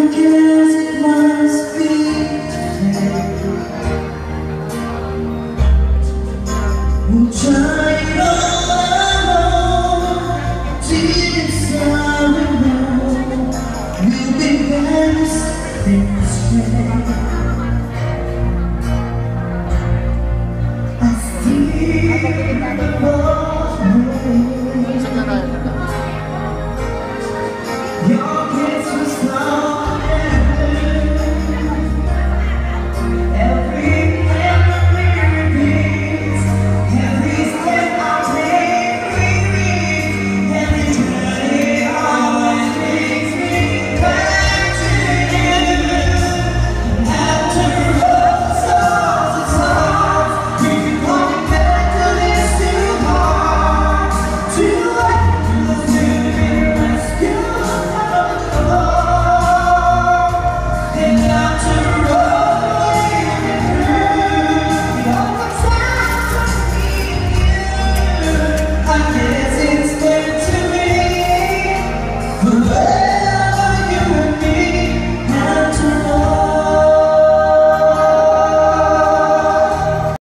guess it must be fate. We'll try it all alone till it's all we know. We'll be best this way. I feel the morning. You're